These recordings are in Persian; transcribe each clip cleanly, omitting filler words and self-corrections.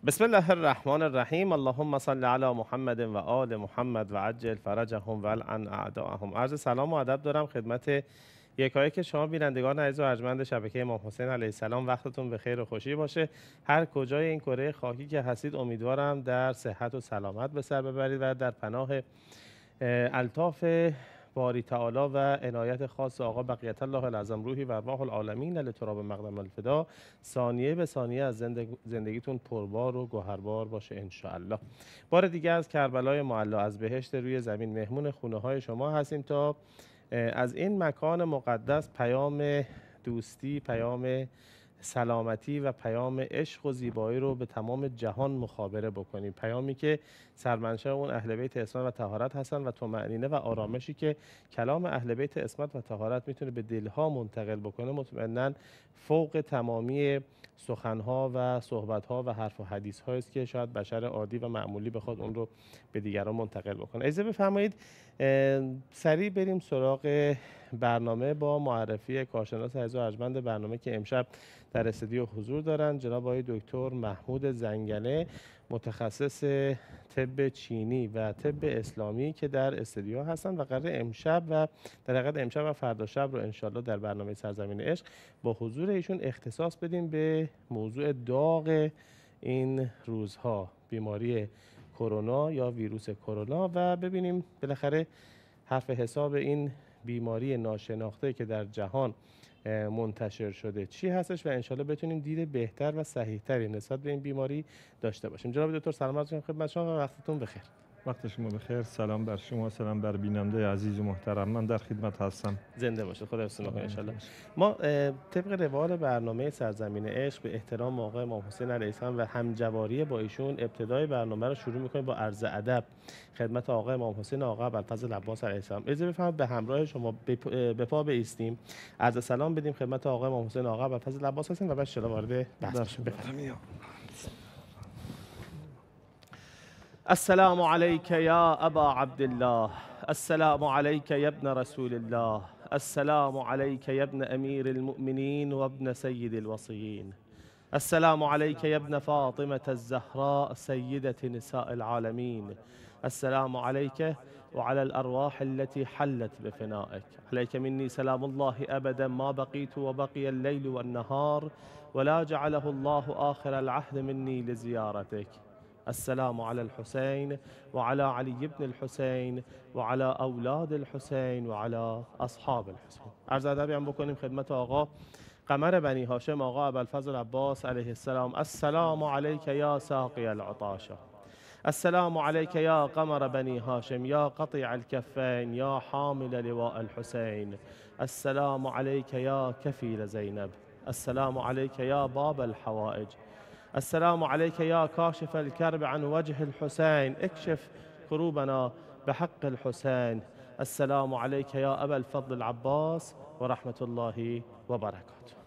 بسم الله الرحمن الرحیم. اللهم صل علی محمد و آل محمد و عجل فرجهم و العن اعداءهم. عرض سلام و ادب دارم خدمت یکایک شما بینندگان عزیز و ارجمند شبکه امام حسین علیه السلام. وقتتون به خیر و خوشی باشه. هر کجای این کره خاکی که هستید امیدوارم در صحت و سلامت به سر ببرید و در پناه الطاف باری تعالی و عنایت خاص آقا بقیت الله العظم روحی و ارواح العالمین لتراب مقدم الفدا ثانیه به ثانیه از زندگیتون پربار و گوهربار باشه ان الله. بار دیگه از کربلای معلا از بهشت روی زمین مهمون خونه های شما هستیم تا از این مکان مقدس پیام دوستی، پیام سلامتی و پیام عشق و زیبایی رو به تمام جهان مخابره بکنیم. پیامی که سرمنشأ اون اهل بیت عصمت و طهارت هستن و طمأنینه و آرامشی که کلام اهل بیت عصمت و طهارت میتونه به دلها منتقل بکنه مطمئناً فوق تمامی سخنها و صحبتها و حرف و حدیث است که شاید بشر عادی و معمولی بخواد اون رو به دیگران منتقل بکنه. اجازه بفرمایید سریع بریم سراغ برنامه با معرفی کارشناس عزیز و ارجمند برنامه که امشب در استودیو حضور دارند، جناب آقای دکتر محمود زنگنه، متخصص طب چینی و طب اسلامی که در استودیو هستند و قرار امشب و در حقیقت امشب و فردا شب رو انشالله در برنامه سرزمین عشق با حضور ایشون اختصاص بدیم به موضوع داغ این روزها، بیماری کرونا یا ویروس کرونا، و ببینیم بالاخره حرف حساب این بیماری ناشناخته که در جهان منتشر شده چی هستش و انشالله بتونیم دید بهتر و صحیحتری نسبت به این بیماری داشته باشیم. جناب دکتر سلام عرض می‌کنم خدمت شما و وقتتون بخیر. وقت شما بخیر. سلام بر شما، سلام بر بیننده عزیز و محترم. من در خدمت هستم. زنده باشید. خدا حفظتون کنه ان شاء الله. ما طبق روال برنامه سرزمین عشق به احترام آقای امام حسین علیه السلام و همجواری با ایشون ابتدای برنامه رو شروع می‌کنیم با عرض ادب خدمت آقای امام حسین آقا ابوالفضل عباس علیه السلام. اجازه بفرمایید به همراه شما به پا بایستیم، عرض سلام بدیم خدمت آقای امام حسین آقا ابوالفضل عباس هستیم و بعد ان شاء الله وارد بحث بشیم. السلام عليك يا أبا عبد الله، السلام عليك يا ابن رسول الله، السلام عليك يا ابن أمير المؤمنين وابن سيد الوصيين، السلام عليك يا ابن فاطمة الزهراء سيدة نساء العالمين، السلام عليك وعلى الأرواح التي حلت بفنائك، عليك مني سلام الله أبدا ما بقيت وبقي الليل والنهار ولا جعله الله آخر العهد مني لزيارتك. السلام على الحسين وعلى علي بن الحسين وعلى اولاد الحسين وعلى اصحاب الحسين. عرض ادبی هم بکنیم خدمت آقا قمر بنی هاشم آقا ابوالفضل عباس علیه السلام. السلام علیک یا ساقی العطاشا، السلام علیک یا قمر بنی هاشم یا قطیع الکفین یا حامل لواء الحسین، السلام علیک یا کفیل زینب، السلام علیک یا باب الحوائج، السلام عليك يا كاشف الكرب عن وجه الحسين اكشف كروبنا بحق الحسين، السلام عليك يا أبا الفضل العباس ورحمة الله وبركاته.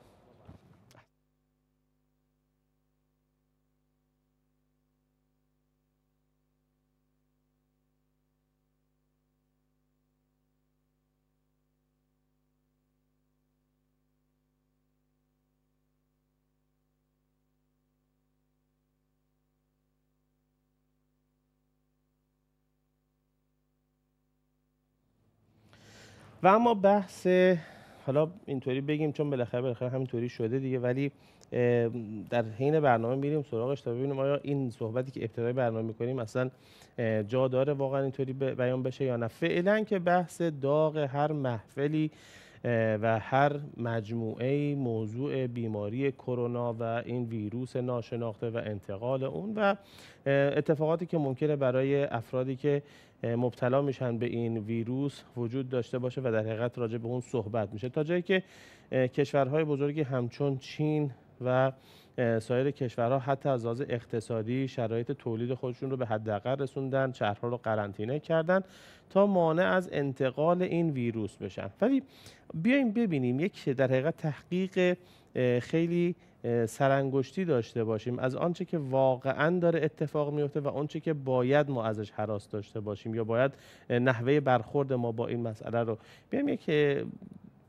و اما بحث، حالا اینطوری بگیم چون بالاخره همینطوری شده دیگه، ولی در حین برنامه میریم سراغش تا ببینیم آیا این صحبتی که ابتدای برنامه میکنیم اصلا جا داره واقعا اینطوری بیان بشه یا نه. فعلا که بحث داغ هر محفلی و هر مجموعه موضوع بیماری کرونا و این ویروس ناشناخته و انتقال اون و اتفاقاتی که ممکنه برای افرادی که مبتلا میشن به این ویروس وجود داشته باشه و در حقیقت راجع به اون صحبت میشه، تا جایی که کشورهای بزرگی همچون چین و سایر کشورها حتی از لحاظ اقتصادی شرایط تولید خودشون رو به حداقل رسوندن، شهرها رو قرنطینه کردن تا مانع از انتقال این ویروس بشن. ولی بیایم ببینیم یک در حقیقت تحقیق خیلی سرانگشتی داشته باشیم از آنچه که واقعا داره اتفاق میفته و آنچه که باید ما ازش هراس داشته باشیم یا باید نحوه برخورد ما با این مسئله رو بیایم یک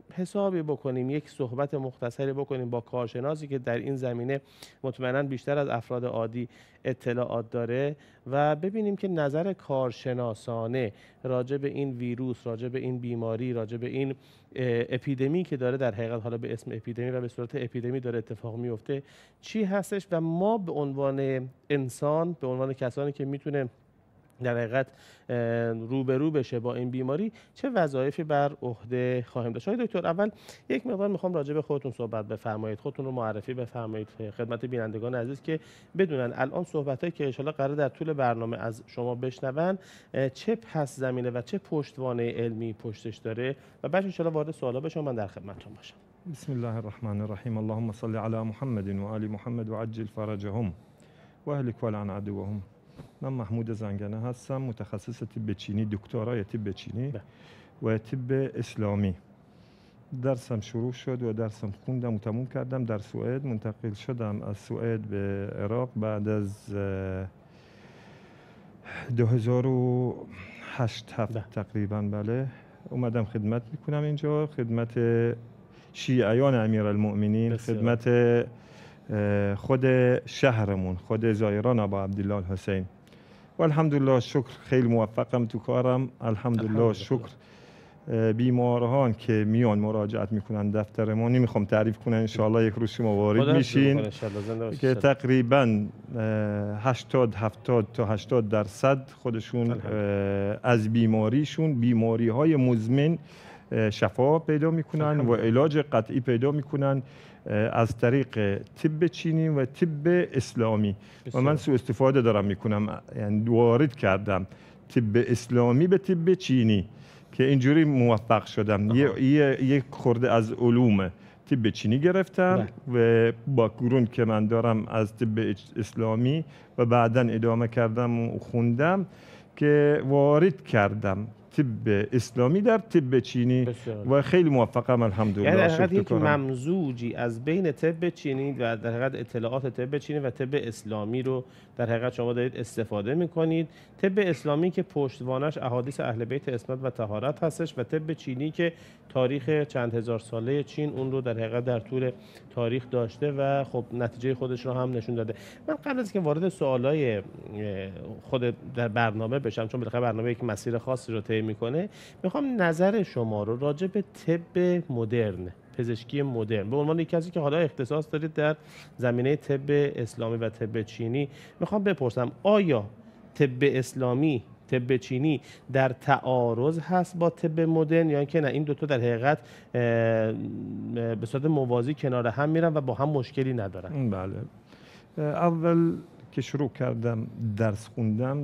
حسابی بکنیم، یک صحبت مختصری بکنیم با کارشناسی که در این زمینه مطمئنا بیشتر از افراد عادی اطلاعات داره و ببینیم که نظر کارشناسانه راجع به این ویروس، راجع به این بیماری، راجع به این اپیدمی که داره در حقیقت حالا به اسم اپیدمی و به صورت اپیدمی داره اتفاق میفته چی هستش و ما به عنوان انسان، به عنوان کسانی که میتونه در حقیقت روبرو بشه با این بیماری چه وظایفی بر عهده خواهیم داشت. آقای دکتر، اول یک مقدار میخوام راجع به خودتون صحبت بفرمایید، خودتون رو معرفی بفرمایید خدمت بینندگان عزیز که بدونن الان صحبتایی که ان شاءالله قرار در طول برنامه از شما بشنون چه پس زمینه و چه پشتوانه علمی پشتش داره و بعد ان شاءالله وارد سوالا بشم من در خدمتتون باشم. بسم الله الرحمن الرحیم. اللهم صل علی محمد و آل محمد و عجل فرجهم و اهلک ولعن عدوهم. من محمود زنگنه هستم، متخصص طب چینی، دکترای طب چینی و طب اسلامی. درسم شروع شد و درسم خوندم و تموم کردم در سوئد. منتقل شدم از سوئد به عراق بعد از 2008 تقریبا. بله، اومدم خدمت میکنم اینجا، خدمت شیعیان امیرالمؤمنین، خدمت خود شهرمون، خود زایران ابا عبدالله الحسین. و الحمدلله شکر خیلی موفقم تو کارم. الحمدلله شکر. بیماران که میان مراجعت میکنن دفتر ما، نمیخوام تعریف کنم، انشاءالله یک روز شما وارد میشین که تقریبا 70 تا 80% خودشون از بیماری های مزمن شفا پیدا میکنن و علاج قطعی پیدا میکنن از طریق طب چینی و طب اسلامی. و من سوء استفاده دارم میکنم، یعنی وارد کردم طب اسلامی به طب چینی که اینجوری موفق شدم. یک خورده از علوم طب چینی گرفتم و با گروند که من دارم از طب اسلامی و بعدا ادامه کردم و خوندم که وارد کردم طب اسلامی در طب چینی و خیلی موفقم الحمدلله. یعنی در حقیقت یک ممزوجی از بین طب چینی و در حقیقت اطلاعات طب چینی و طب اسلامی رو در حقیقت شما دارید استفاده میکنید. طب اسلامی که پشتوانش احادیث اهل بیت عصمت و طهارت هستش و طب چینی که تاریخ چند هزار ساله چین اون رو در حقیقت در طول تاریخ داشته و خب نتیجه خودش رو هم نشون داده. من قبل از که وارد سوالای خود در برنامه بشم، چون بالاخره برنامه یک مسیر خاصی رو طی میکنه، میخوام نظر شما رو راجع به طب مدرن، پزشکی مدرن، به عنوان یک کسی که حالا اختصاص دارید در زمینه طب اسلامی و طب چینی، میخوام بپرسم آیا طب اسلامی، طب چینی در تعارض هست با طب مدرن یا اینکه نه این دوتا در حقیقت به صورت موازی کنار هم میرن و با هم مشکلی ندارن؟ بله، اول که شروع کردم درس خوندم،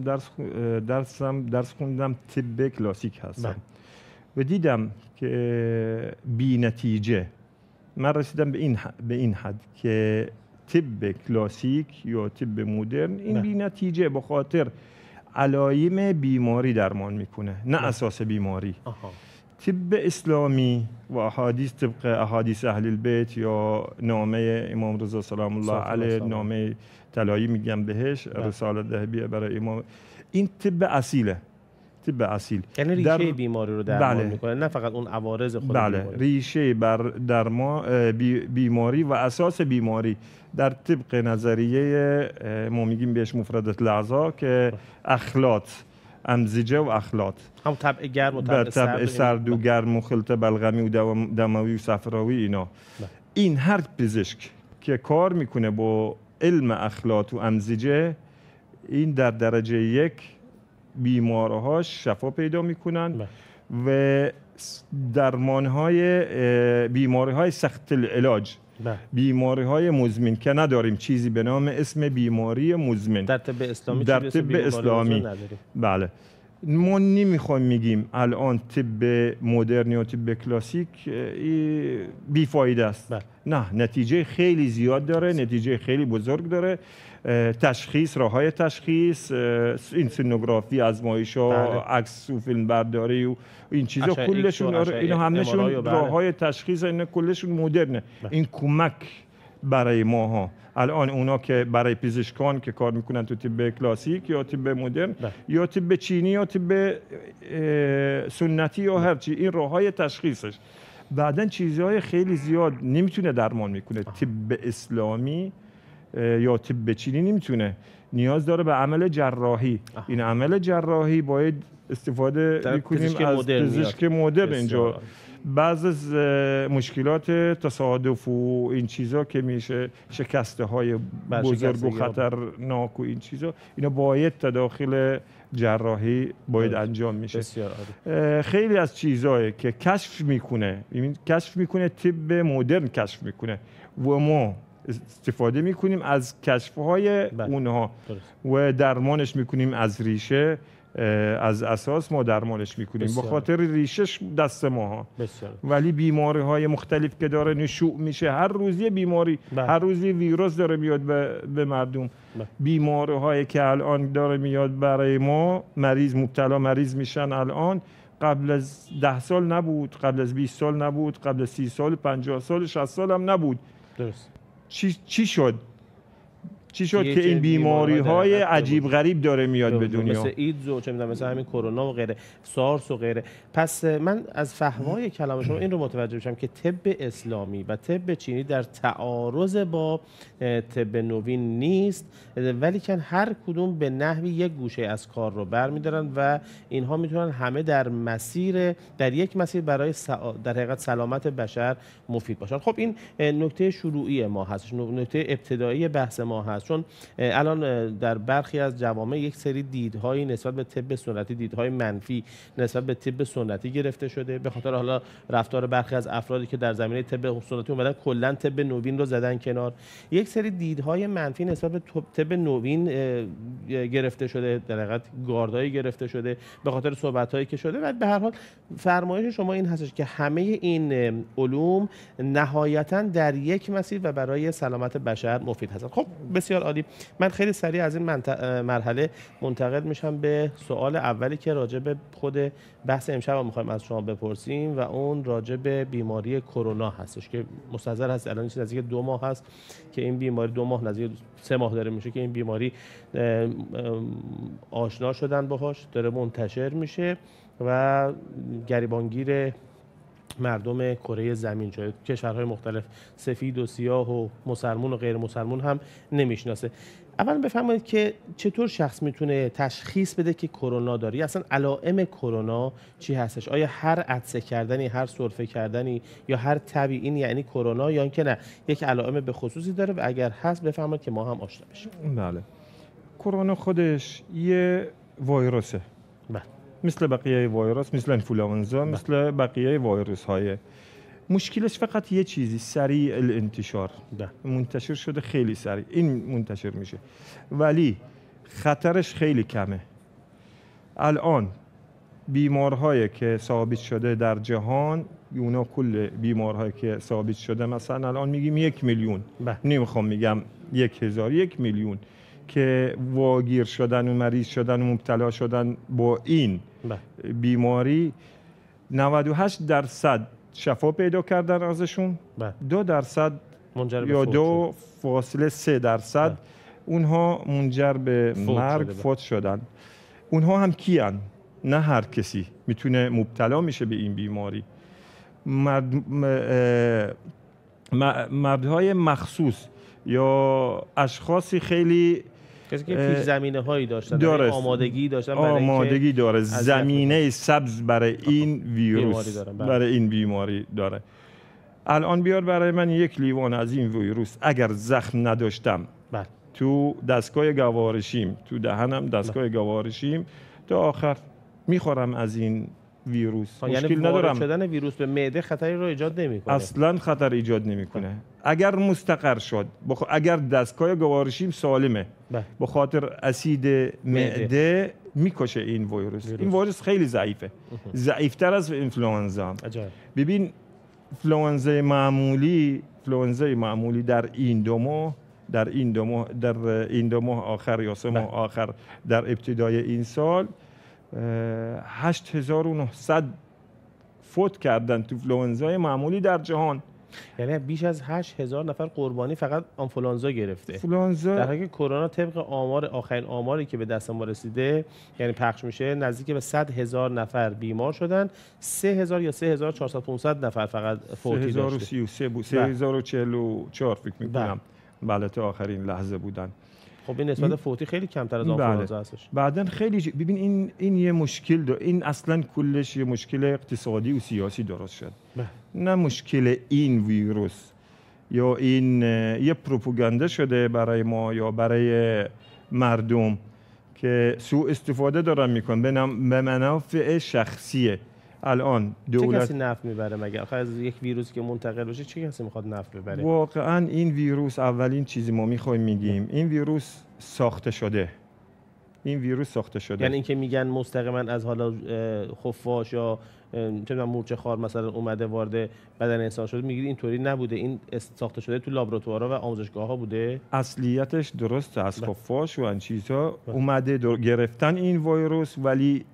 درس خوندم طب کلاسیک هستم و دیدم که بی نتیجه من رسیدم به این حد که طب کلاسیک یا طب مدرن این بی نتیجه به خاطر علایم بیماری درمان میکنه، نه اساس بیماری. طب اسلامی و احادیث طبق احادیث اهل البیت یا نامه امام رضا سلام الله علیه، نامه طلایی میگم بهش، رساله ذهبیه برای امام، این طب اصیله، طب اصیل. یعنی ریشه بیماری رو درمان میکنه، نه فقط اون عوارض خود بیماری. ریشه بیماری و اساس بیماری در طبق نظریه ما میگیم بهش مفردات الاعضاء که اخلاط، امزجه و اخلاط، هم طبع گرم و طبع سرد و گرم و خلط بلغمی و دموی و صفراوی اینا. این هر پزشک که کار میکنه با علم اخلاط و امزجه، این در درجه یک بیمارهاش شفا پیدا میکنن و درمانهای بیماریهای سخت العلاج، بیماریهای مزمن که نداریم چیزی به نام اسم بیماری مزمن در طب اسلامی. در طب اسلامی بله، ما نمیخوایم میگیم الان طب مدرن یا طب کلاسیک بیفایده است. نه، نتیجه خیلی زیاد داره، نتیجه خیلی بزرگ داره. تشخیص، راههای تشخیص، این سینوگرافی، آزمایش‌ها، عکس و فیلم برداری و این چیزا کلشون، اینا همشون راههای تشخیص، اینا کلشون مدرنه. این کمک برای ماها الان اونا که برای پزشکان که کار میکنن تو طب کلاسیک یا طب مدرن یا طب چینی یا طب سنتی یا هرچی، این راههای تشخیصش بعدن چیزهای خیلی زیاد نمیتونه درمان میکنه. طب اسلامی یا طب چینی نمیتونه، نیاز داره به عمل جراحی. این عمل جراحی باید استفاده میکنیم از پزشک مدرن اینجا. بعض از مشکلات تصادف و این چیزا که میشه شکسته های بزرگ و خطرناک و این چیزا، اینا باید تداخل جراحی باید انجام میشه. خیلی از چیزایی که کشف میکنه طب مدرن کشف میکنه و ما استفاده میکنیم از کشف‌های اونها و درمانش میکنیم از ریشه، از اساس ما درمانش میکنیم به خاطر ریشش دست ماها. ولی بیماری های مختلف که داره نشوع میشه، هر روزی بیماری، هر روزی ویروس داره میاد به مردم. بیماری هایی که الان داره میاد برای ما، مبتلا مریض میشن الان، قبل از 10 سال نبود، قبل از 20 سال نبود، قبل از 30 سال، 50 سال، 60 سال هم نبود. درست. چی شد که این بیماری های عجیب غریب داره میاد به دنیا، مثل ایدز و چه میدونم، مثل همین کرونا و غیره، سارس و غیره. پس من از فهمای کلام شما این رو متوجه میشم که طب اسلامی و طب چینی در تعارض با طب نوین نیست، ولی که هر کدوم به نحوی یک گوشه از کار رو برمیدارن و اینها میتونن همه در یک مسیر برای در حقیقت سلامت بشر مفید باشن. خب این نکته شروعی ما هست، نکته ابتدایی بحث ما هست، چون الان در برخی از جوامع یک سری دیدهایی نسبت به طب سنتی، دیدهای منفی نسبت به طب سنتی گرفته شده، به خاطر حالا رفتار برخی از افرادی که در زمینه طب سنتی اومدن کلا طب نوین رو زدن کنار. یک سری دیدهای منفی نسبت به طب نوین گرفته شده، در حقیقت گاردایی گرفته شده به خاطر صحبتایی که شده. و به هر حال فرمایش شما این هستش که همه این علوم نهایتاً در یک مسیر و برای سلامت بشر مفید هستند. خب بسیار عالی. من خیلی سریع از این مرحله منتقل میشم به سوال اولی که راجع به خود بحث امشب میخوایم از شما بپرسیم و اون راجع به بیماری کرونا هستش که مستحضر هست الان نزدیک 2 ماه هست که این بیماری، 2 ماه نزدیک 3 ماه داره میشه که این بیماری آشنا شدن باهاش، داره منتشر میشه و گریبانگیر مردم کره زمین، جای کشورهای مختلف، سفید و سیاه و مسلمون و غیر مسلمون هم نمیشناسه. اولا بفرمایید که چطور شخص میتونه تشخیص بده که کرونا داره؟ اصلا علائم کرونا چی هستش؟ آیا هر عطسه کردنی، هر سرفه کردنی یا هر تبی این یعنی کرونا، یا اینکه نه یک علائم به خصوصی داره و اگر هست بفرمایید که ما هم آشنا بشیم. بله. کرونا خودش یه ویروسه. بله. مثل بقیه ویروس، مثل انفلوئنزا، مثل بقیه ویروس های. مشکلش فقط یه چیزی، سریع الانتشار. منتشر شده خیلی سریع، این منتشر میشه، ولی خطرش خیلی کمه. الان بیمارهایی که ثابت شده در جهان، اونا کل بیمارهایی که ثابت شده مثلا الان میگیم 1 میلیون، نمیخوام میگم 1000، 1 میلیون که واگیر شدن و مریض شدن و مبتلا شدن با این بیماری، 98% شفا پیدا کردن ازشون، 2% یا 2.3% اونها منجر به مرگ فوت شدن. اونها هم کیان؟ نه هر کسی میتونه مبتلا میشه به این بیماری. مردهای مخصوص یا اشخاصی خیلی کسی که پیش زمینه هایی داشتن، آمادگی داشتن، آمادگی داره، زمینه سبز برای این ویروس، برای این بیماری داره. الان بیار برای من 1 لیوان از این ویروس، اگر زخم نداشتم تو دستگاه گوارشیم، تو دهنم دستگاه گوارشیم، تا آخر میخورم از این ویروس، مشکل ندارم. وارد شدن ویروس به معده خطری رو ایجاد نمیکنه، اصلا خطر ایجاد نمیکنه. اگر مستقر شد، اگر دستگاه گوارشیم سالمه، به خاطر اسید معده میکشه این ویروس. این ویروس خیلی ضعیفه، ضعیفتر از انفلوئنزا. ببین انفلوئنزای معمولی در این 2 ماه آخر یا 3 ماه آخر در ابتدای این سال 8900 فوت کردن تو انفلوئنزای معمولی در جهان. یعنی بیش از 8000 نفر قربانی فقط آنفولانزا گرفته. آنفولانزا در حالی که کرونا طبق آخرین آماری که به دست ما رسیده، یعنی پخش میشه، نزدیک به 100,000 نفر بیمار شدن، 3000 یا 3400 نفر فقط فوتی داشته. 3033 بود، 3044 فکر می‌کنم. بله تا آخرین لحظه بودن. خب این نسبت فوتی خیلی کمتر از آنفولانزا هستش. بعدن خیلی ببین این یه مشکل داره، این اصلا کلش یه مشکل اقتصادی و سیاسی درست شد. نه مشکل این ویروس یا این یه پروپاگاندا شده برای ما یا برای مردم که سوء استفاده دارن میکنن به منافع شخصیه. الان دولت چه کسی نفع میبره مگه؟ آخه از یک ویروسی که منتقل بشه چه کسی میخواد نفع ببره؟ واقعا این ویروس اولین چیزی ما میخوایم میگیم این ویروس ساخته شده. این ویروس ساخته شده. یعنی اینکه میگن مستقیما از حالا خفاش یا چه مورچه خوار مثلا اومده وارد بدن انسان شده، میگید اینطوری نبوده، این ساخته شده تو لابراتوارها و آموزشگاه‌ها بوده؟ اصلیتش درسته، از خفاش و این چیزا اومده گرفتن این ویروس، ولی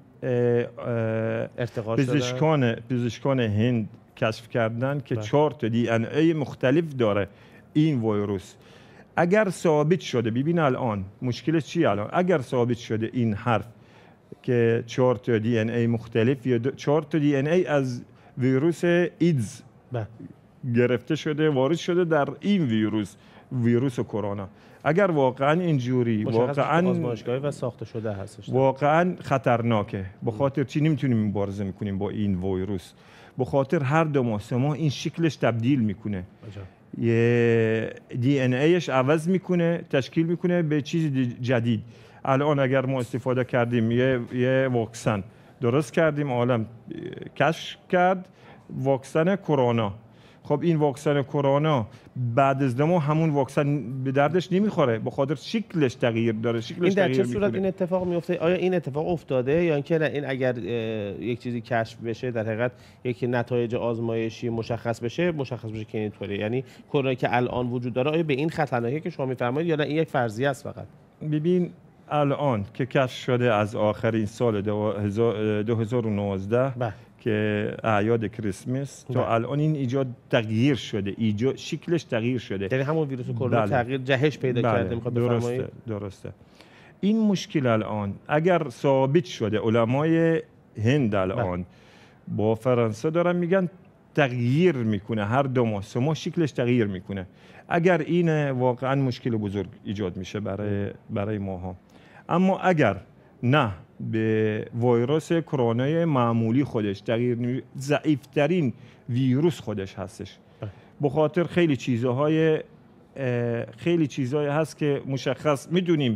پزشکان هند کشف کردن که 4 تا DNA مختلف داره این ویروس. اگر ثابت شده، ببین الان مشکلش چیه الان؟ اگر ثابت شده این حرف که 4 تا DNA مختلف یا 4 تا DNA از ویروس ایدز گرفته شده، وارد شده در این ویروس کرونا، اگر واقعا اینجوری واقعا آزمایشگاهی و ساخته شده هستش، واقعا خطرناکه. به خاطر چی نمیتونیم مبارزه میکنیم با این ویروس؟ به خاطر هر 2 ماه 3 ماه این شکلش تبدیل میکنه، یه DNA اش عوض میکنه، تشکیل میکنه به چیز جدید. الان اگر ما استفاده کردیم یه واکسن درست کردیم، عالم کشف کرد واکسن کرونا. خب این واکسن کرونا بعد از 2 ماه همون واکسن به دردش نمیخوره، به خاطر شکلش تغییر داره. این در چه صورت این اتفاق میفته؟ آیا این اتفاق افتاده یا اینکه این اگر یک چیزی کشف بشه در حقیقت یک نتایج آزمایشی مشخص بشه که اینطوره؟ یعنی کرونا که الان وجود داره آیا به این خطرناکه که شما میفرمایید یا نه این یک فرضیه است فقط؟ ببین الان که کشف شده از آخرین سال 2019 که اعیاد کریسمس تا الان این ایجاد تغییر شده، شکلش تغییر شده. یعنی همون ویروس کرونا تغییر جهش پیدا کرده، میخواد بفرمایید؟ درسته. این مشکل الان اگر ثابت شده، علمای هند الان با فرانسه دارن میگن تغییر میکنه، هر 2 ماه 3 ماه شکلش تغییر میکنه. اگر این واقعا مشکل بزرگ ایجاد میشه برای ماها. اما اگر نه، به ویروس کرونا معمولی خودش تغییر، ضعیفترین ویروس خودش هستش. به خاطر خیلی چیزهای هست که مشخص میدونیم،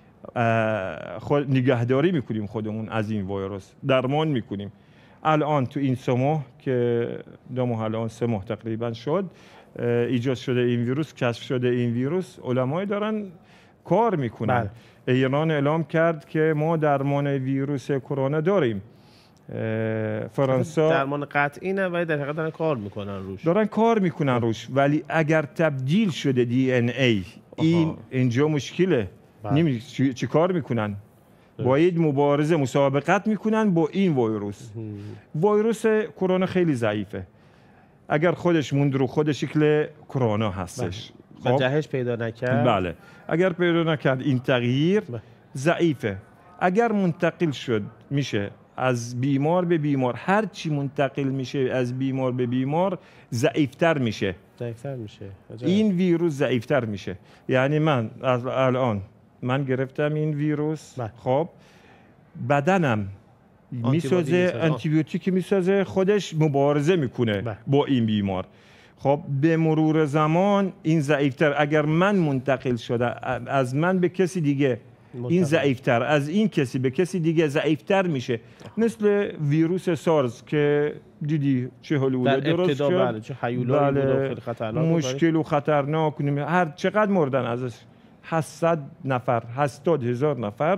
نگهداری میکنیم خودمون از این ویروس، درمان میکنیم. الان تو این 3 ماه که 2 ماه الان 3 ماه تقریبا شد ایجاد شده این ویروس، کشف شده این ویروس، علمای دارن کار میکنن. ایران اعلام کرد که ما درمان ویروس کرونا داریم. فرانسه درمان قطعی نه ولی در حقیقت دارن کار میکنن روش. ولی اگر تبدیل شده DNA اینجا مشکله. چی کار میکنن؟ باید مبارزه مسابقت میکنن با این ویروس. ویروس کرونا خیلی ضعیفه. اگر خودش موند رو خود شکل کرونا هستش و جهش پیدا نکرد، بله، اگر پیدا نکرد این تغییر ضعیفه. اگر منتقل میشه از بیمار به بیمار، هر چی منتقل میشه از بیمار به بیمار ضعیفتر میشه. این ویروس ضعیفتر میشه. یعنی من الان گرفتم این ویروس، خب بدنم میسازه آنتیبیوتیک، میسازه خودش مبارزه میکنه با این بیمار. خب به مرور زمان این ضعیفتر، اگر من منتقل شده از من به کسی دیگه این ضعیفتر، از این کسی به کسی دیگه ضعیفتر میشه. مثل ویروس سارز که دیدی چه حالی بوده، درست شد؟ چه هیولایی بوده، خیلی خطرناک، مشکل و خطرناک. هر چقدر مردن ازش؟ 800 نفر، 80,000 نفر،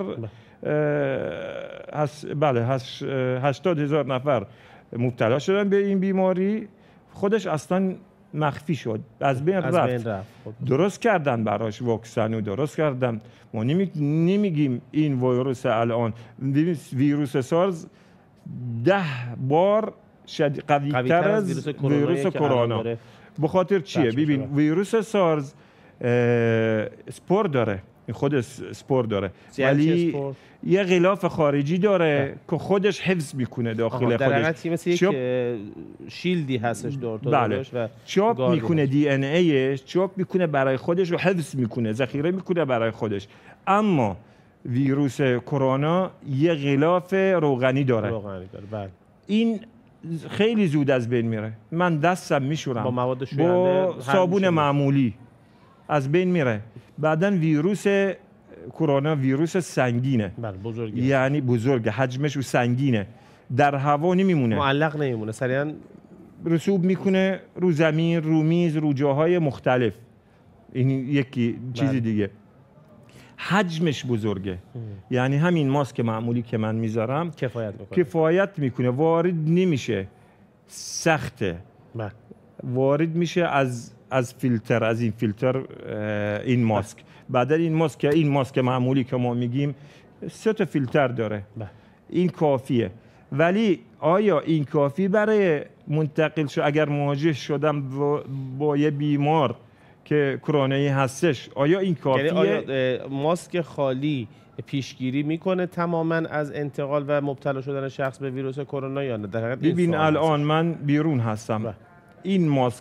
80,000 نفر مبتلا شدن به این بیماری. خودش اصلا مخفی شد، از بین رفت. درست کردن براش واکسن و درست کردن. ما نمیگیم این ویروس الان، ویروس سارز 10 بار قوی‌تر از ویروس کرونا. به خاطر چیه؟ ببین ویروس سارز اسپور داره، خود اسپور داره، ولی یه غلاف خارجی داره که خودش حفظ میکنه داخل خودش. در حقیقت مثل یک شیلدی هستش دورش و چاپ میکنه دی ان ایش، چاپ میکنه برای خودش و حفظ میکنه، ذخیره میکنه برای خودش. اما ویروس کرونا یه غلاف روغنی داره. بله. این خیلی زود از بین میره. من دستم میشورم با مواد شوینده، با صابون معمولی از بین میره. بعدن ویروس کرونا ویروس سنگینه. بله، بزرگه. یعنی بزرگه، حجمش و سنگینه، در هوا نمیمونه، معلق نمیمونه، سریعا رسوب میکنه رو زمین، رو میز، رو جاهای مختلف. این یکی چیز دیگه، حجمش بزرگه. یعنی همین ماسک معمولی که من میذارم کفایت میکنه، وارد نمیشه، سخته. وارد میشه از فیلتر، از این فیلتر این ماسک. بعد این ماسک معمولی که ما میگیم 3 تا فیلتر داره. این کافیه. ولی آیا این کافی برای منتقل شو اگر مواجه شدم با یه بیمار که کرونایی هستش، آیا این کافیه؟ یعنی آیا ماسک خالی پیشگیری میکنه تماما از انتقال و مبتلا شدن شخص به ویروس کرونا یا نه؟ ببین الان من بیرون هستم. این ماسک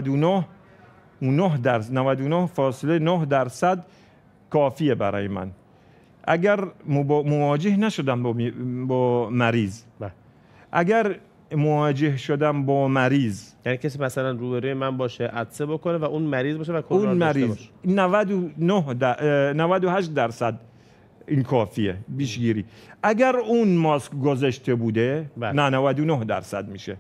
99.9% کافیه برای من. اگر مواجه نشدم با مریض، اگر مواجه شدم با مریض، یعنی کسی مثلا روبروی من باشه، عطسه بکنه و اون مریض باشه و کرونا داشته باشه، 98% این کافیه پیشگیری. اگر اون ماسک گذاشته بوده نه 99% میشه،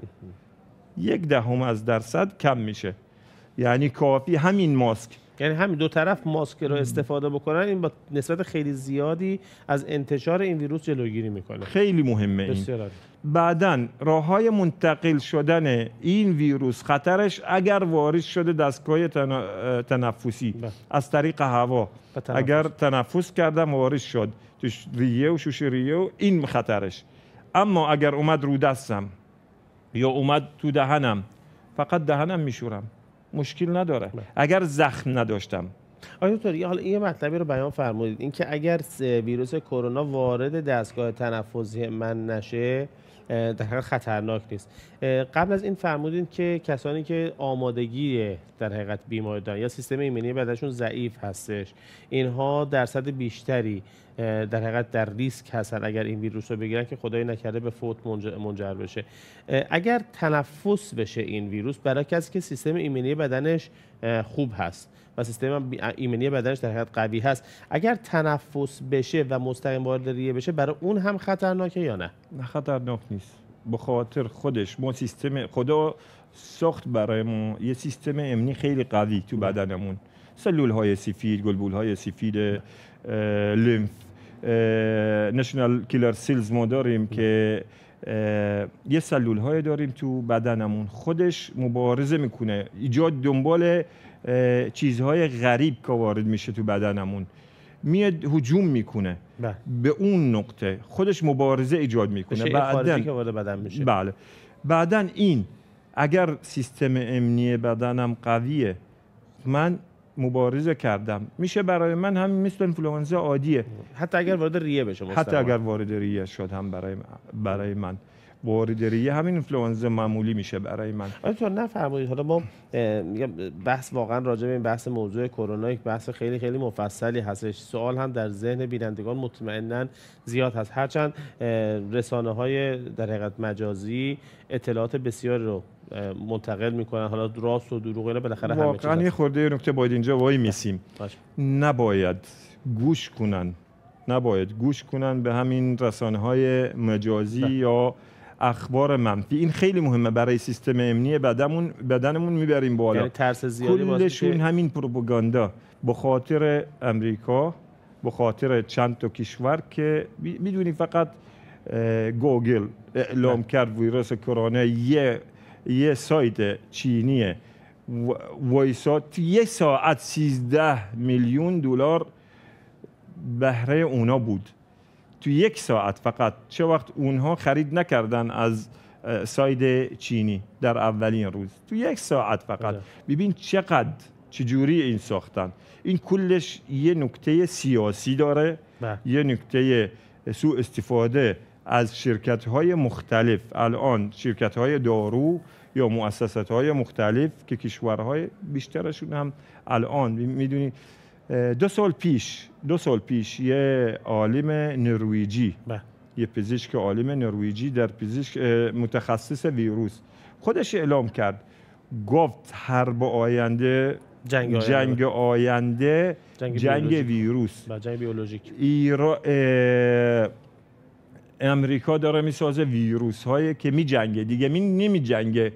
0.1% کم میشه. یعنی کافی همین ماسک، یعنی همین دو طرف ماسک رو استفاده بکنن، این با نسبت خیلی زیادی از انتشار این ویروس جلوگیری میکنه. خیلی مهمه این. بعدن راههای منتقل شدن این ویروس، خطرش اگر وارد شده دستگاه تنفسی از طریق هوا، اگر تنفس کردم وارد شد تو ریه و شوش ریه، این خطرش. اما اگر اومد رو دستم یا اومد تو دهنم، فقط دهنم میشورم، مشکل نداره. اگر زخم نداشتم. آیا دکتر حالا این مطلبی رو بیان فرمودید، اینکه اگر ویروس کرونا وارد دستگاه تنفسی من نشه در حقیقت خطرناک نیست. قبل از این فرمودید که کسانی که آمادگی در حقیقت بیماری دارن یا سیستم ایمنی بدنشون ضعیف هستش، اینها درصد بیشتری در حقیقت در ریسک هستن اگر این ویروس رو بگیرن که خدای نکرده به فوت منجر بشه. اگر تنفس بشه این ویروس برای کسی که سیستم ایمنی بدنش خوب هست و سیستم ایمنی بدنش در حقیقت قوی هست، اگر تنفس بشه و مستقیم وارد ریه بشه، برای اون هم خطرناکه یا نه؟ نه، خطرناک نیست. به خاطر خودش ما سیستم خدا ساخت برای ما یه سیستم ایمنی خیلی قوی تو بدنمون. سلول های سفید، گلبول های سفید، لیمف، نشنال کیلر سیلز ما داریم که یه سلول های داریم تو بدنمون، خودش مبارزه میکنه، ایجاد دنبال چیزهای غریب که وارد میشه تو بدنمون، میاد هجوم میکنه به اون نقطه، خودش مبارزه ایجاد میکنه. بعدن که وارد بدن میشه. بله. بعدن این اگر سیستم ایمنی بدنم قویه، من مبارزه کردم، میشه برای من هم مثل انفلوئنزا عادیه. حتی اگر وارد ریه بشه. حتی اگر وارد ریه شد هم برای من وارد ریه همین انفلوئنزا معمولی میشه برای من. تو نفرمایید. حالا ما بحث واقعا راجع به این بحث موضوع کرونا یک بحث خیلی خیلی مفصلی هستش. سوال هم در ذهن بینندگان مطمئنا زیاد هست، هرچند رسانه‌های در حقیقت مجازی اطلاعات بسیار رو منتقل میکنن، حالا راست و دروغ اینا بالاخره همه چیز. واقعا یه خورده نکته باید اینجا وای میسیم. نباید گوش کنن به همین رسانه‌های مجازی یا اخبار منفی. این خیلی مهمه برای سیستم ایمنی بدنمون میبریم بالا. یعنی ترس زیادی کلشون همین پروپاگاندا، به خاطر امریکا، به خاطر چند تا کشور که میدونی فقط گوگل اعلام کرد ویروس کرونا یه سایت چینیه وایسات 1 ساعت 13 میلیون دلار بهره اونا بود تو 1 ساعت فقط. چه وقت اونها خرید نکردن از ساید چینی در اولین روز تو 1 ساعت فقط. ببین چجوری این ساختن. این کلش یه نکته سیاسی داره، یه نکته سوء استفاده از شرکت‌های مختلف. الان شرکت‌های دارو یا مؤسسات‌های مختلف که کشورهای بیشترشون هم الان میدونید 2 سال پیش یه عالم نروژی، یه پزشک عالم نروژی در پزشک متخصص ویروس خودش اعلام کرد، گفت حرب آینده جنگ آینده جنگ ویروس، جنگ بیولوژیک. امریکا داره میسازه ویروس هایی که می جنگه دیگه، نمی جنگه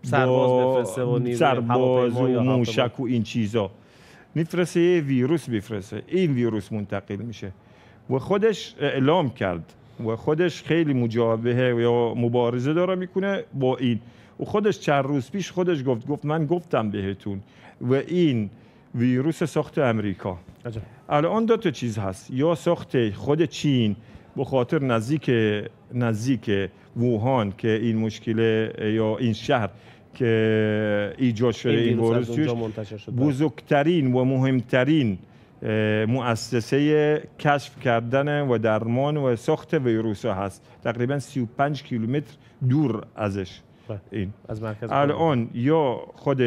سرباز و موشک و این چیزا، میفرسته یه ویروس بفرسته، این ویروس منتقل میشه. و خودش اعلام کرد و خودش خیلی مجابهه یا مبارزه داره میکنه با این. و خودش چند روز پیش خودش گفت من گفتم بهتون و این ویروس ساخت امریکا. الان 2 تا چیز هست، یا ساخت خود چین به خاطر نزدیک ووهان که این مشکل یا این شهر که ایجاد شده این ویروس بزرگترین و مهمترین مؤسسه کشف کردن و درمان و ساخت ویروس ها هست، تقریبا 35 کیلومتر دور ازش. این از مرکز الان یا خود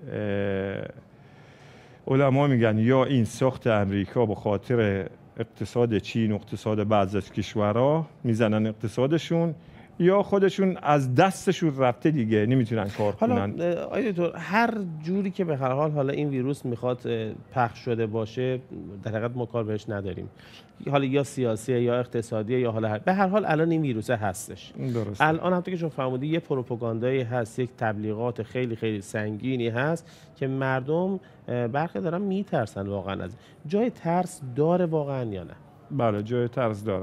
علما میگن یا این ساخت امریکا به خاطر اقتصاد چین و اقتصاد بعضی از کشورها میزنن اقتصادشون، یا خودشون از دستشون رفته دیگه نمیتونن کار کنن. حالا آقای دکتر هر جوری که به هر حال حالا این ویروس میخواد پخش شده باشه در حقیقت ما کار بهش نداریم، حالا یا سیاسیه یا اقتصادیه یا حالا به هر حال الان این ویروس هستش. درست. الان هم که شما فرمودی یه پروپاگاندایی هست، یک تبلیغات خیلی خیلی سنگینی هست که مردم برخی دارن میترسن واقعا. از جای ترس داره واقعا یا نه؟ بله جای ترس داره.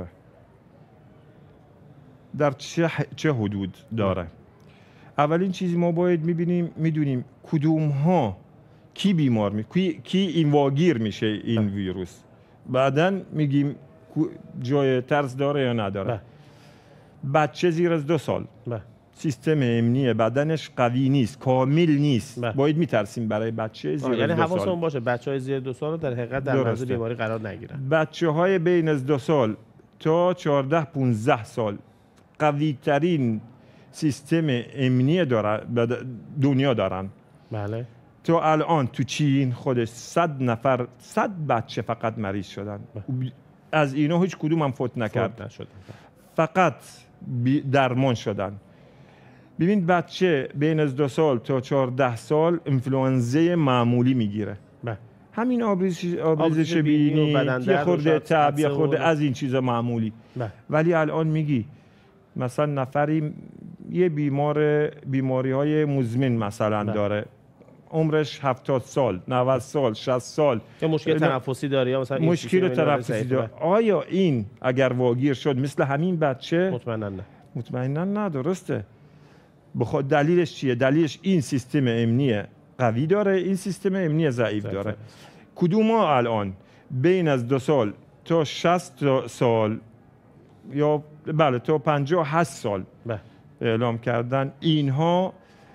در چه حدود داره؟ اولین چیزی ما باید میدونیم کدوم ها کی بیمار کی این واگیر میشه این ویروس. بعدن میگیم جای ترس داره یا نداره. بچه زیر از 2 سال سیستم امنی بدنش قوی نیست، کامل نیست، باید میترسیم برای بچه زیر از 2 سال. یعنی حواسمون باشه بچهای زیر 2 سال در حقیقت در معرض بیماری قرار نگیرن. بچهای بین از 2 سال تا 14-15 سال قوی ترین سیستم امنی دنیا دارن. بله. تو الان تو چین خودش 100 بچه فقط مریض شدن. از اینا هیچ کدوم هم فوت نکرد. فقط درمان شدن. ببین بچه بین از 2 سال تا 14 سال انفلوئنزا معمولی میگیره. همین آبریزش بینی، یه خورده تب، یه خورده از این چیزا معمولی. ولی الان میگی مثلا نفری یه بیماری های مزمن مثلا داره، عمرش 70 سال، 90 سال، 60 سال، که مشکل تنفسی داره یا مثلا مشکل تنفسی داره، آیا این اگر واگیر شد مثل همین بچه؟ مطمئنا نه. مطمئنا نه. درسته. بخواد دلیلش چیه؟ دلیلش این سیستم امنی قوی داره، این سیستم امنی ضعیف داره. کدوم ها الان بین از 2 سال تا 60 سال یا بله تا 58 سال اعلام کردن، اینها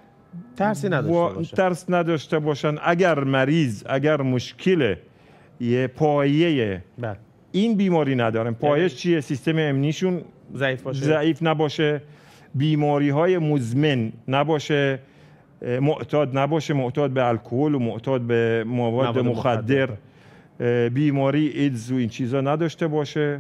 ترس نداشته باشن. اگر مشکل یه پایه این بیماری ندارن، پایش چیه؟ سیستم امنیشون ضعیف نباشه، بیماری های مزمن نباشه، معتاد به الکل و معتاد به مواد مخدر، بیماری ایدز و این چیزا نداشته باشه،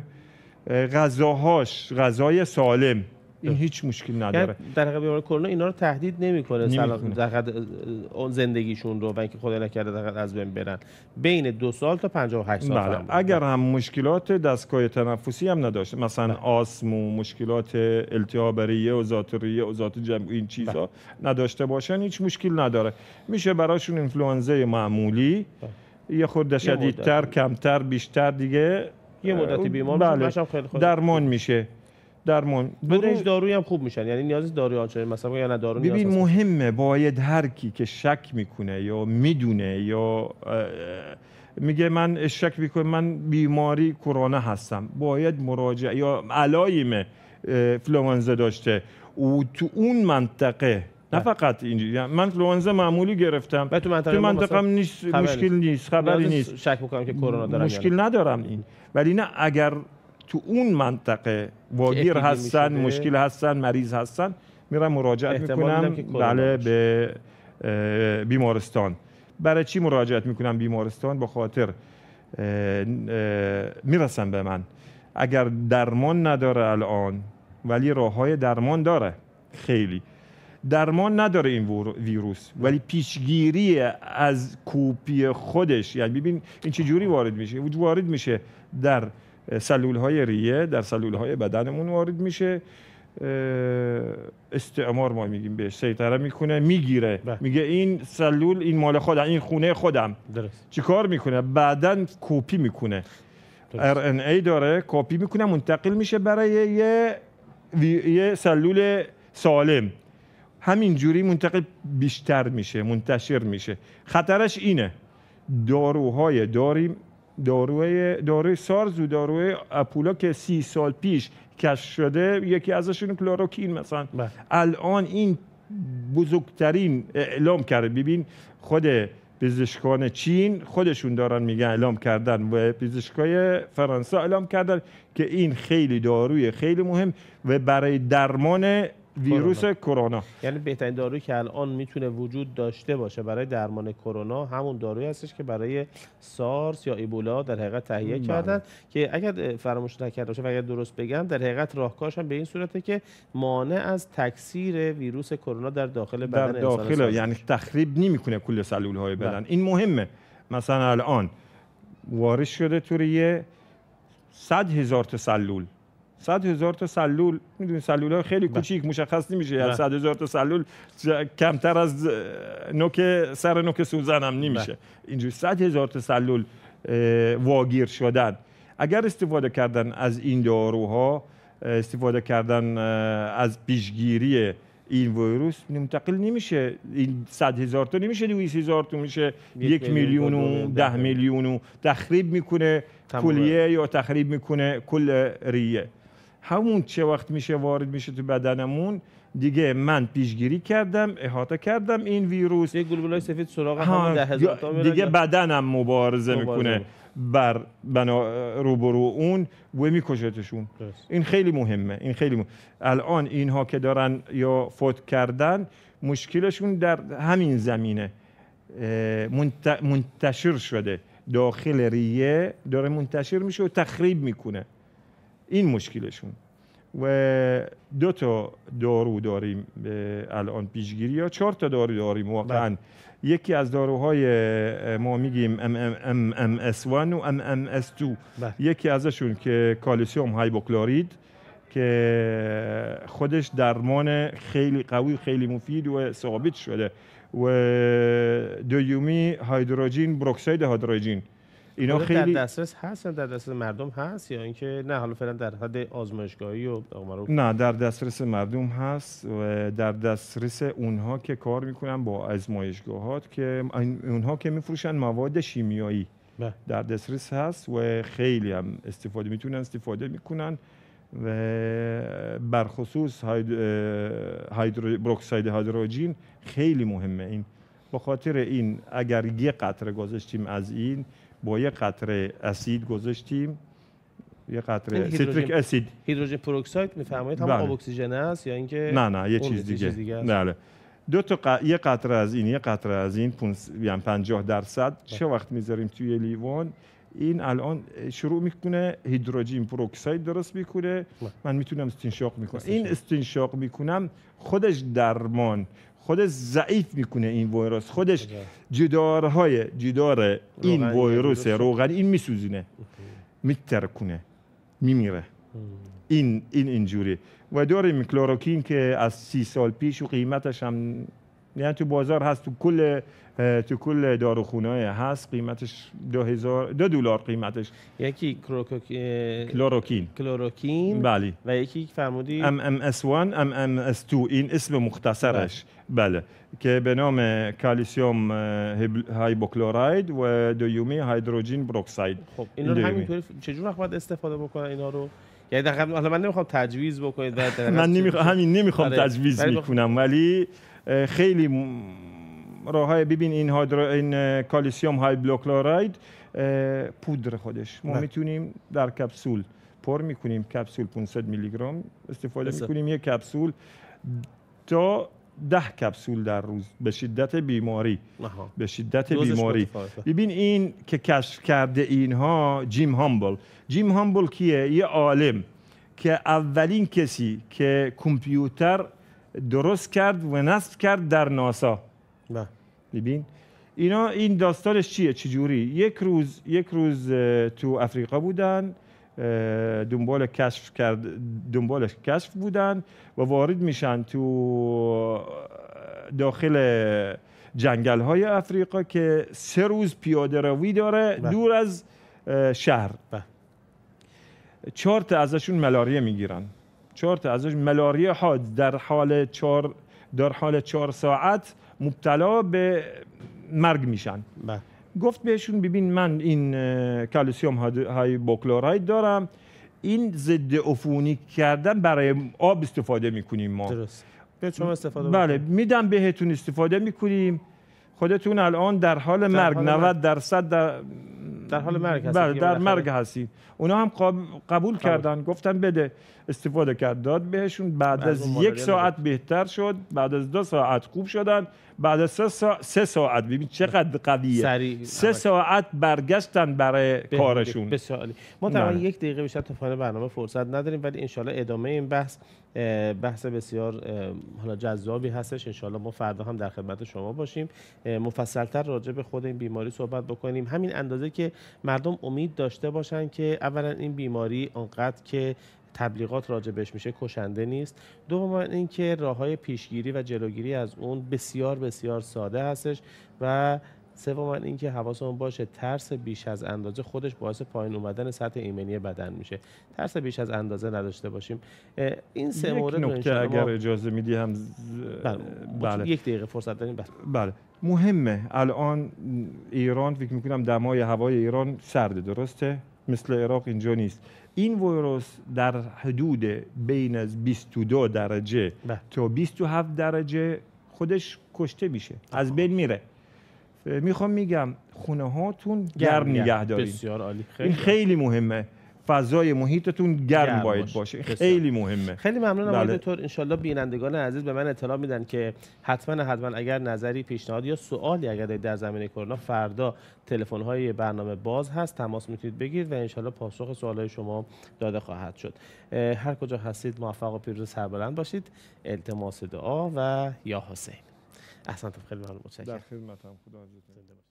غذای سالم، این هیچ مشکل نداره. در حقیقت بیماری کرونا اینا رو تهدید نمیکنه در حقیقت اون زندگیشون رو و اینکه خدای نکرده در حقیقت از بین برن. بین 2 سال تا 58 سال. بله. اگر هم مشکلات دستگاه تنفسی هم نداشته، مثلا آسم و مشکلات التهاب ریه و ذات‌ریه و ذات جمعی این چیزا نداشته باشن، هیچ مشکل نداره. میشه براشون انفلوئنزا معمولی، یه خورده شدیدتر، کمتر، بیشتر دیگه یه مدتی بیمار میشه، خیلی خوب درمان میشه. بدون دارویی هم خوب میشن، یعنی نیازی دارویی آنچنان مثلا یا نه دارو نیاز. ببین مهمه، باید هر کی که شک میکنه یا میدونه یا میگه من شک میکنم من بیماری کرونا هستم، باید مراجعه یا علائم فلوانزا داشته و تو اون منطقه نه فقط اینجوری، من فلوانزا معمولی گرفتم تو منطقه نیست، مشکل نیست، خبری نیست، شک میکنم که کرونا دارم، مشکل ندارم این. ولی نه اگر تو اون منطقه واگیر هستن، مشکل هستن، مریض هستن، میرم مراجعت میکنم بله به بیمارستان. برای چی مراجعت میکنم بیمارستان؟ به خاطر میرسن به من اگر درمان نداره الان، ولی راههای درمان داره، خیلی درمان نداره این ویروس، ولی پیشگیری از کپی خودش، یعنی ببین این چه جوری وارد میشه در سلولهای ریه، در سلولهای بدنمون وارد میشه، استعمار ما میگیم بهش، سیطره میکنه، میگیره، میگه این سلول این مال خودم، این خونه خودم. چیکار میکنه؟ بعدن کپی میکنه، RNA داره، کپی میکنه، منتقل میشه برای یه سلول سالم، همین جوری منتقل بیشتر میشه، منتشر میشه. خطرش اینه داروهای داروی سارز و داروی اپولا که 30 سال پیش کشف شده، یکی ازشون کلوروکین مثلا، الان این بزرگترین اعلام کرده. ببین خود پزشکان چین خودشون دارن میگن اعلام کردن و پزشکای فرانسه اعلام کردن که این خیلی داروی خیلی مهم و برای درمان ویروس کرونا. یعنی بهترین دارویی که الان میتونه وجود داشته باشه برای درمان کرونا همون دارویی هستش که برای سارس یا ایبولا در حقیقت تهیه کردن، که اگر فراموش نکرده باشه و اگر درست بگم در حقیقت راهکارش هم به این صورته که مانع از تکثیر ویروس کرونا در داخل بدن انسان، یعنی تخریب نمیکنه کل سلول‌های بدن. این مهمه. مثلا الان وارد شده تو ریه 100,000 تا سلول، 100,000 تا سلول، میدونید سلول‌های خیلی کوچیک مشخص نمیشه، یعنی 100,000 تا سلول کمتر از سر نوک سوزن هم نمیشه. اینجوری 100,000 تا سلول واگیر شدن. اگر استفاده کردن از این داروها، استفاده کردن از پیشگیری این ویروس، منتقل نمیشه. این 100,000 تا نمیشه، 200,000 تا میشه، 1 میلیون و 10 میلیون و تخریب میکنه کلیه یا تخریب میکنه کل ریه. همون چه وقت میشه وارد میشه تو بدنمون دیگه، من پیشگیری کردم، احاطه کردم این ویروس، یک گلبولای سفید سراغ همون 10,000 تا میره دیگه، بدنم مبارزه میکنه بر روبرو اون و میکشتشون. این خیلی مهمه، این خیلی مهمه. الان اینها که دارن یا فوت کردن، مشکلشون در همین زمینه منتشر شده، داخل ریه داره منتشر میشه و تخریب میکنه. این مشکلشون. و 2 تا دارو داریم الان پیشگیری، یا 4 تا دارو داریم واقعا. یکی از داروهای ما میگیم MMS1 و MMS2. یکی ازشون که کالسیوم هایپوکلورید که خودش درمان خیلی قوی، خیلی مفید و ثابت شده، و دومی هیدروژن پروکساید هیدروژن. اینا خیلی در دسترس هست، در دسترس مردم هست، یا اینکه نه حالا فعلا در حد آزمایشگاهی و نه، در دسترس مردم هست و در دسترس اونها که کار میکنن با آزمایشگاهات، که اونها که میفروشن مواد شیمیایی در دسترس هست و خیلی هم میتونن استفاده میکنن. و برخصوص پروکساید هیدروژن خیلی مهمه. این به خاطر این اگر یک قطره گذاشتیم از این با یک قطره اسید گذاشتیم، یک قطره سیتریک اسید، هیدروژن پروکساید میفرمایید هم آب اکسیژن است یا اینکه نه یه چیز دیگه؟ بله، یک قطره از این، یک قطره از این، یعنی 50%. چه وقت میذاریم توی لیوان، این الان شروع میکنه هیدروژن پروکساید درست میکنه، من میتونم استنشاق میکنم. این استنشاق میکنم خودش درمان، خودش ضعیف میکنه این ویروس، خودش جدار این ویروس روغنی این میسوزونه، میترکونه، میمیره. این اینجوری. و داریم کلوروکین که از 30 سال پیش و قیمتش هم یعنی تو بازار هست، تو کل داروخونه‌های هست، قیمتش $2 قیمتش. یکی کلوروکین بله، و یکی فرمودی MMS1 MMS2، این اسم مختصرش بله، که به نام کالسیوم هایپوکلوراید و دومی هیدروژن پروکساید. خب اینا رو همینطوری چجور باید استفاده بکنن اینا رو؟ یعنی حالا من نمیخوام تجویز بکنید من نمیخوام آره. تجویز میکنم، ولی خیلی راههای ببین این کالسیوم های بلوکلاراید پودر خودش ما میتونیم در کپسول پر میکنیم، کپسول 500 میلی گرم استفاده میکنیم، یک کپسول تا 10 کپسول در روز به شدت بیماری. به شدت بیماری. ببین این که کشف کرده اینها جیم هامبل کیه؟ یه عالم که اولین کسی که کامپیوتر درست کرد و نصب کرد در ناسا. ببین این داستانش چیه؟ چجوری؟ یک روز تو افریقا بودن، دنبال کشف بودن و وارد میشن تو داخل جنگل های افریقا که 3 روز پیاده روی داره دور از شهر. 4 تا ازشون ملاریا میگیرن. 4 تا ازش ملاریا حاد در حال 4 ساعت مبتلا به مرگ میشن. گفت بهشون ببین من این کلسیم های بوکلوراید دارم، این ضد عفونی کردن برای آب استفاده میکنیم ما. درست. شما استفاده بله میدم بهتون استفاده میکنیم. خودتون الان در حال مرگ 90% در حال مرگ هستید. بله در مرگ هستید. اونا هم قبول کردن، گفتن بده. استفاده کرد، داد بهشون. بعد از 1 ساعت بهتر شد، بعد از 2 ساعت خوب شدن، بعد از 3 ساعت ببین چقدر قویه. 3 ساعت برگشتن برای کارشون. بسیار عالی. ما تقریبا 1 دقیقه بیشتر تا پایان برنامه فرصت نداریم، ولی انشالله ادامه این بحث بسیار حالا جذابی هستش. انشالله ما فردا هم در خدمت شما باشیم، مفصل‌تر راجع به خود این بیماری صحبت بکنیم، همین اندازه که مردم امید داشته باشن که اولا این بیماری اونقدر که تبلیغات راجع بهش میشه کشنده نیست، دوما اینکه راههای پیشگیری و جلوگیری از اون بسیار بسیار ساده هستش، و سوما اینکه حواسمون باشه ترس بیش از اندازه خودش باعث پایین اومدن سطح ایمنی بدن میشه. ترس بیش از اندازه نداشته باشیم. این 3 مورد نکته اگر اجازه میدی هم بله. 1 دقیقه فرصت داریم. بله مهمه. الان ایران فکر میکنم دمای هوای ایران سرده، درسته؟ مثل عراق اینجا نیست. این ویروس در حدود بین از 22 درجه تا 27 درجه خودش کشته میشه، از بین میره. میخوام میگم خونه هاتون گرم نگه دارین. بسیار عالی. این خیلی مهمه. فضای محیطتون گرم باید باشه. خیلی مهمه. خیلی ممنونم آقای دکتر. انشالله بینندگان عزیز به من اطلاع میدن که حتما اگر نظری، پیشنهاد یا سوالی اگر در زمینه کرونا، فردا تلفن های برنامه باز هست، تماس میتونید بگیرید و انشالله پاسخ سوالای شما داده خواهد شد. هر کجا هستید موفق و پیروز سربلند باشید. التماس دعا و یا حسین. احسنتم. خیلی ممنون. متشکرم. در خدمتم. خدا حافظ.